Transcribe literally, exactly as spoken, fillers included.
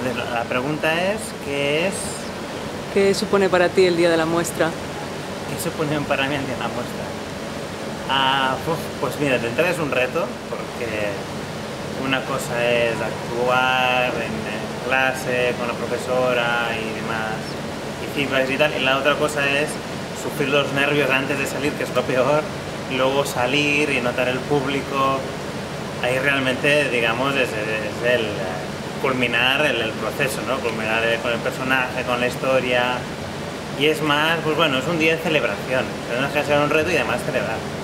Entonces, la la pregunta es, ¿qué es, ¿Qué supone para ti el día de la muestra? qué supone para mí el día de la muestra? Ah, uf, pues mira, de entrada es un reto, porque una cosa es actuar en, en clase con la profesora y demás, y feedbacks y tal, y la otra cosa es sufrir los nervios antes de salir, que es lo peor, luego salir y notar el público. Ahí realmente, digamos, es, es el eh, culminar el, el proceso, ¿no? Culminar el- con el personaje, con la historia. Y es más, pues bueno, es un día de celebración. Tenemos que hacer un reto y además celebrar.